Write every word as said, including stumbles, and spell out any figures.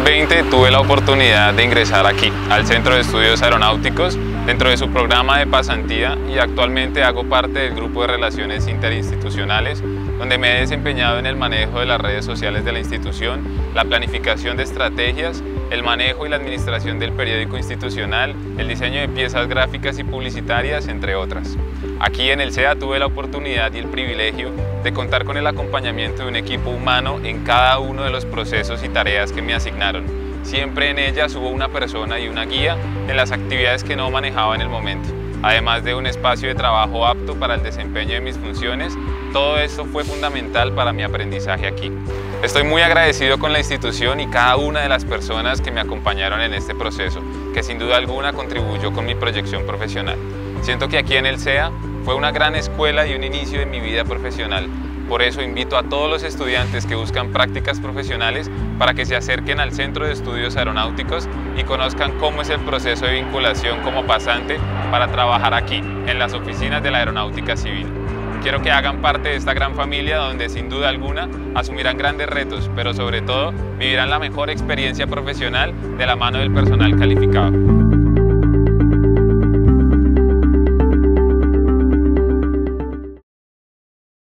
veinte tuve la oportunidad de ingresar aquí, al Centro de Estudios Aeronáuticos, dentro de su programa de pasantía, y actualmente hago parte del grupo de relaciones interinstitucionales, donde me he desempeñado en el manejo de las redes sociales de la institución, la planificación de estrategias, el manejo y la administración del periódico institucional, el diseño de piezas gráficas y publicitarias, entre otras. Aquí en el C E A tuve la oportunidad y el privilegio de contar con el acompañamiento de un equipo humano en cada uno de los procesos y tareas que me asignaron. Siempre en ellas hubo una persona y una guía en las actividades que no manejaba en el momento. Además de un espacio de trabajo apto para el desempeño de mis funciones, todo esto fue fundamental para mi aprendizaje aquí. Estoy muy agradecido con la institución y cada una de las personas que me acompañaron en este proceso, que sin duda alguna contribuyó con mi proyección profesional. Siento que aquí en el C E A fue una gran escuela y un inicio de mi vida profesional. Por eso invito a todos los estudiantes que buscan prácticas profesionales para que se acerquen al Centro de Estudios Aeronáuticos y conozcan cómo es el proceso de vinculación como pasante para trabajar aquí, en las oficinas de la Aeronáutica Civil. Quiero que hagan parte de esta gran familia donde sin duda alguna asumirán grandes retos, pero sobre todo vivirán la mejor experiencia profesional de la mano del personal calificado.